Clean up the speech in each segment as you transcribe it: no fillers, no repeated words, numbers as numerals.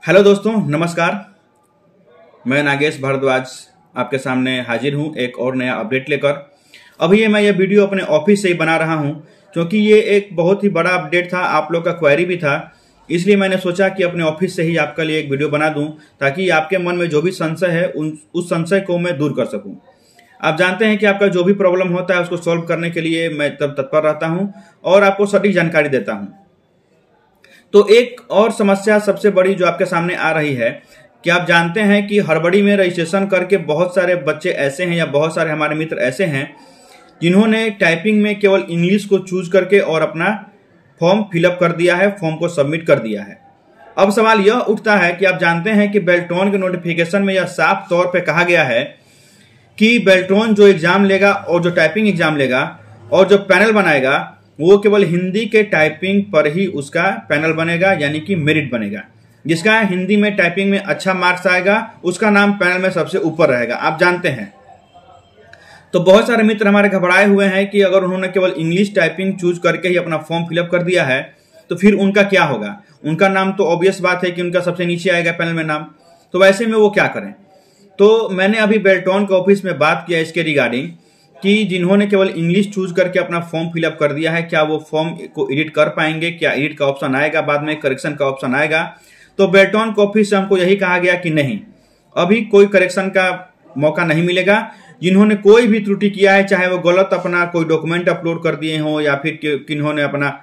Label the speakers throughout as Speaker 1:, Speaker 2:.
Speaker 1: Hello दोस्तों, नमस्कार। मैं नागेश भारद्वाज आपके सामने हाजिर हूं एक और नया अपडेट लेकर। अभी मैं ये वीडियो अपने ऑफिस से ही बना रहा हूं क्योंकि ये एक बहुत ही बड़ा अपडेट था, आप लोग का क्वेरी भी था। इसलिए मैंने सोचा कि अपने ऑफिस से ही आपके लिए एक वीडियो बना दूं ताकि आपके मन में जो भी संशय है उस संशय को मैं दूर कर सकूं। आप जानते हैं कि आपका जो भी प्रॉब्लम होता है उसको सॉल्व करने के लिए मैं तब तत्पर रहता हूं और आपको सटीक जानकारी देता हूं। तो एक और समस्या सबसे बड़ी जो आपके सामने आ रही है कि आप जानते हैं कि हड़बड़ी में रजिस्ट्रेशन करके बहुत सारे बच्चे ऐसे हैं या बहुत सारे हमारे मित्र ऐसे हैं जिन्होंने टाइपिंग में केवल इंग्लिश को चूज करके और अपना फॉर्म फिलअप कर दिया है, फॉर्म को सबमिट कर दिया है। अब सवाल यह उठता है कि आप जानते हैं कि बेल्ट्रॉन के नोटिफिकेशन में यह साफ तौर पर कहा गया है कि बेल्ट्रॉन जो एग्जाम लेगा और जो टाइपिंग एग्जाम लेगा और जो पैनल बनाएगा वो केवल हिंदी के टाइपिंग पर ही उसका पैनल बनेगा, यानी कि मेरिट बनेगा। जिसका हिंदी में टाइपिंग में अच्छा मार्क्स आएगा उसका नाम पैनल में सबसे ऊपर रहेगा, आप जानते हैं। तो बहुत सारे मित्र हमारे घबराए हुए हैं कि अगर उन्होंने केवल इंग्लिश टाइपिंग चूज करके ही अपना फॉर्म फिलअप कर दिया है तो फिर उनका क्या होगा। उनका नाम तो ऑब्वियस बात है कि उनका सबसे नीचे आएगा पैनल में नाम। तो वैसे में वो क्या करें। तो मैंने अभी बेल्ट्रॉन के ऑफिस में बात किया इसके रिगार्डिंग कि जिन्होंने केवल इंग्लिश चूज करके अपना फॉर्म फिलअप कर दिया है क्या वो फॉर्म को एडिट कर पाएंगे, क्या एडिट का ऑप्शन आएगा, बाद में करेक्शन का ऑप्शन आएगा। तो बेल्ट्रॉन के ऑफिस से हमको यही कहा गया कि नहीं, अभी कोई करेक्शन का मौका नहीं मिलेगा। जिन्होंने कोई भी त्रुटि किया है, चाहे वो गलत अपना कोई डॉक्यूमेंट अपलोड कर दिए हों या फिर किन्होंने अपना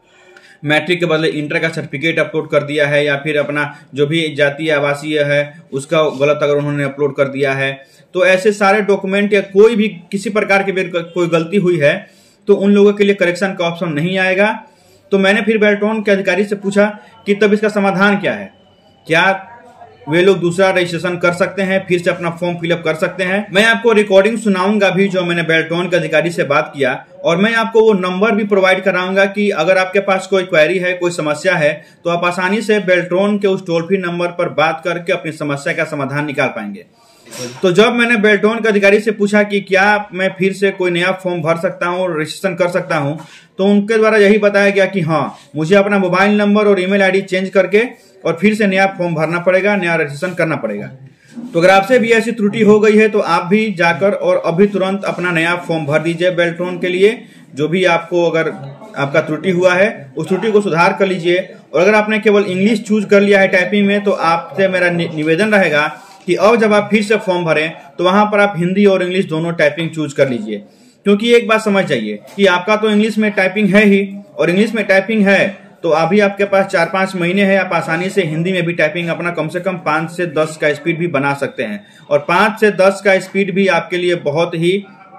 Speaker 1: मैट्रिक के बदले इंटर का सर्टिफिकेट अपलोड कर दिया है या फिर अपना जो भी जातीय आवासीय है उसका गलत अगर उन्होंने अपलोड कर दिया है, तो ऐसे सारे डॉक्यूमेंट या कोई भी किसी प्रकार की कोई गलती हुई है तो उन लोगों के लिए करेक्शन का ऑप्शन नहीं आएगा। तो मैंने फिर बेल्ट्रॉन के अधिकारी से पूछा कि तब इसका समाधान क्या है, क्या वे लोग दूसरा रजिस्ट्रेशन कर सकते हैं, फिर से अपना फॉर्म फिलअप कर सकते हैं। मैं आपको रिकॉर्डिंग सुनाऊंगा भी जो मैंने बेल्ट्रॉन के अधिकारी से बात किया, और मैं आपको वो नंबर भी प्रोवाइड कराऊंगा कि अगर आपके पास कोई क्वेरी है, कोई समस्या है तो आप आसानी से बेल्ट्रॉन के उस टोल फ्री नंबर पर बात करके अपनी समस्या का समाधान निकाल पाएंगे। तो जब मैंने बेल्ट्रॉन के अधिकारी से पूछा कि क्या मैं फिर से कोई नया फॉर्म भर सकता हूँ और रजिस्ट्रेशन कर सकता हूँ, तो उनके द्वारा यही बताया गया कि हाँ, मुझे अपना मोबाइल नंबर और ईमेल आईडी चेंज करके और फिर से नया फॉर्म भरना पड़ेगा, नया रजिस्ट्रेशन करना पड़ेगा। तो अगर आपसे भी ऐसी त्रुटि हो गई है तो आप भी जाकर और अभी तुरंत अपना नया फॉर्म भर दीजिए बेल्ट्रॉन के लिए। जो भी आपको अगर आपका त्रुटि हुआ है उस त्रुटि को सुधार कर लीजिए। और अगर आपने केवल इंग्लिश चूज कर लिया है टाइपिंग में तो आपसे मेरा निवेदन रहेगा कि अब जब आप फिर से फॉर्म भरें तो वहां पर आप हिंदी और इंग्लिश दोनों टाइपिंग चूज कर लीजिए। क्योंकि एक बात समझ जाइए कि आपका तो इंग्लिश में टाइपिंग है ही, और इंग्लिश में टाइपिंग है तो अभी आपके पास 4-5 महीने हैं, आप आसानी से हिंदी में भी टाइपिंग अपना कम से कम 5 से 10 का स्पीड भी बना सकते हैं। और 5 से 10 का स्पीड भी आपके लिए बहुत ही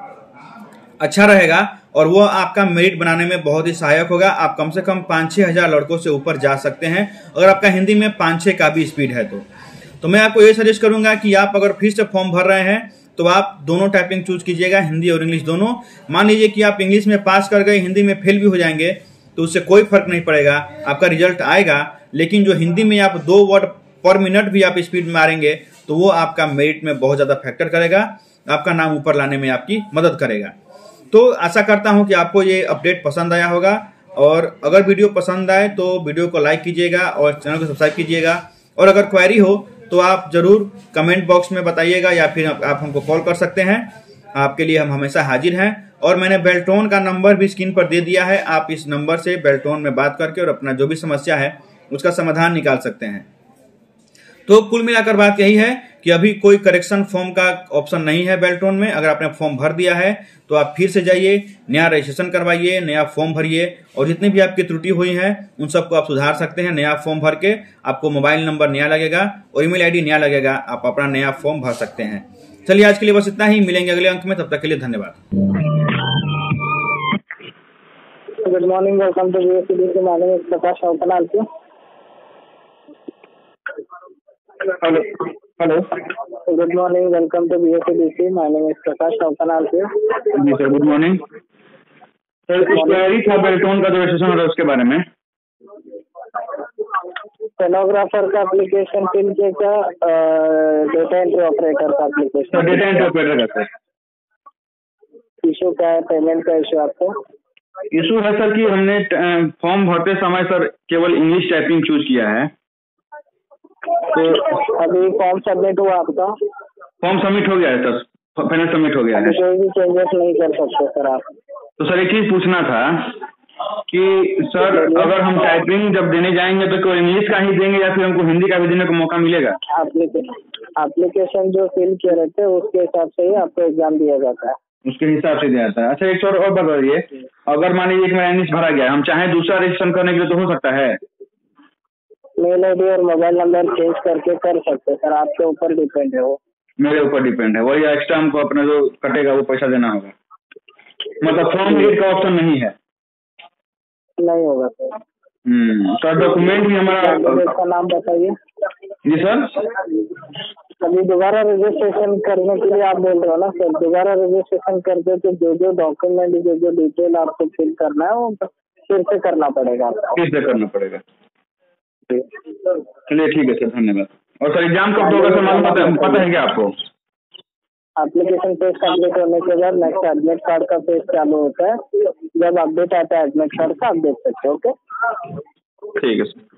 Speaker 1: अच्छा रहेगा और वो आपका मेरिट बनाने में बहुत ही सहायक होगा। आप कम से कम 5-6 हजार लड़कों से ऊपर जा सकते हैं अगर आपका हिंदी में 5-6 का भी स्पीड है तो मैं आपको ये सजेस्ट करूंगा कि आप अगर फिर से फॉर्म भर रहे हैं तो आप दोनों टाइपिंग चूज कीजिएगा, हिंदी और इंग्लिश दोनों। मान लीजिए कि आप इंग्लिश में पास कर गए, हिंदी में फेल भी हो जाएंगे तो उससे कोई फर्क नहीं पड़ेगा, आपका रिजल्ट आएगा। लेकिन जो हिंदी में आप 2 वर्ड पर मिनट भी आप स्पीड मारेंगे तो वो आपका मेरिट में बहुत ज्यादा फैक्टर करेगा, आपका नाम ऊपर लाने में आपकी मदद करेगा। तो आशा करता हूं कि आपको ये अपडेट पसंद आया होगा, और अगर वीडियो पसंद आए तो वीडियो को लाइक कीजिएगा और चैनल को सब्सक्राइब कीजिएगा। और अगर क्वेरी हो तो आप जरूर कमेंट बॉक्स में बताइएगा या फिर आप हमको कॉल कर सकते हैं, आपके लिए हम हमेशा हाजिर हैं। और मैंने बेल्ट्रॉन का नंबर भी स्क्रीन पर दे दिया है, आप इस नंबर से बेल्ट्रॉन में बात करके और अपना जो भी समस्या है उसका समाधान निकाल सकते हैं। तो कुल मिलाकर बात यही है कि अभी कोई करेक्शन फॉर्म का ऑप्शन नहीं है बेल्ट्रॉन में। अगर आपने फॉर्म भर दिया है तो आप फिर से जाइए, नया रजिस्ट्रेशन करवाइए, नया फॉर्म भरिए, और जितनी भी आपकी त्रुटि हुई है उन सबको आप सुधार सकते हैं। नया फॉर्म भर के आपको मोबाइल नंबर नया लगेगा और ईमेल आईडी नया लगेगा, आप अपना नया फॉर्म भर सकते हैं। चलिए आज के लिए बस इतना ही, मिलेंगे अगले अंक में, तब तक के लिए धन्यवाद।
Speaker 2: Good morning, welcome to BSC. My name is Prakash Chauknal.
Speaker 1: Hello,
Speaker 2: good morning, welcome to BSC. My name is Prakash Chauknal.
Speaker 1: जी सर, गुड मॉर्निंग सर। कुछ क्वेरी था बेल्ट्रॉन का जो रजिस्ट्रेशन हो रहा है उसके बारे में।
Speaker 2: स्टेनोग्राफर का एप्लीकेशन फिल किया क्या, डेटा एंट्री ऑपरेटर का application?
Speaker 1: Sir data entry operator का सर।
Speaker 2: इशू क्या है, पेमेंट का इशू आपको?
Speaker 1: इशू है सर कि हमने फॉर्म भरते समय सर केवल इंग्लिश टाइपिंग चूज किया है, तो
Speaker 2: अभी फॉर्म सबमिट हुआ आपका?
Speaker 1: फॉर्म सबमिट हो गया है सर, फाइनल सबमिट हो गया है।
Speaker 2: कोई भी चेंजेस नहीं कर सकते सर आप।
Speaker 1: तो सर एक चीज पूछना था कि सर अगर हम टाइपिंग जब देने जाएंगे तो कोई इंग्लिश का ही देंगे या फिर हमको हिंदी का भी देने का मौका मिलेगा?
Speaker 2: एप्लीकेशन जो फिल किए रहते हैं उसके हिसाब से ही आपको एग्जाम दिया जाता है।
Speaker 1: उसके हिसाब से दिया जाता है। अच्छा एक सर और बताइए, अगर मान लीजिए कि मेरा इंग्लिश भरा गया, हम चाहे दूसरा रजिस्ट्रेशन करने के लिए तो हो सकता है?
Speaker 2: मेल आईडी और मोबाइल नंबर चेंज करके कर सकते हैं सर, आपके ऊपर डिपेंड है वो।
Speaker 1: मेरे ऊपर डिपेंड है, वही एक्स्ट्रा हमको अपना जो कटेगा वो पैसा देना होगा, मतलब फॉर्म रीड का ऑप्शन नहीं है?
Speaker 2: नहीं होगा सर।
Speaker 1: सर डॉक्यूमेंट भी हमारा
Speaker 2: का नाम बताइए।
Speaker 1: जी सर।
Speaker 2: अभी दोबारा रजिस्ट्रेशन करने के लिए आप बोल रहे हो ना सर, दोबारा रजिस्ट्रेशन करते तो जो डॉक्यूमेंट जो डिटेल आपको फिल करना है वो फिर से करना पड़ेगा आपको।
Speaker 1: फिर से करना पड़ेगा। चलिए ठीक है सर, धन्यवाद। और सर एग्जाम कब होगा सर, मालूम पता है क्या आपको?
Speaker 2: एप्लीकेशन पेज कंप्लीट होने के बाद नेक्स्ट एडमिट कार्ड का पेज चालू होता है, जब अपडेट आता है एडमिट कार्ड का आप देख सकते हो। ओके
Speaker 1: ठीक है सर।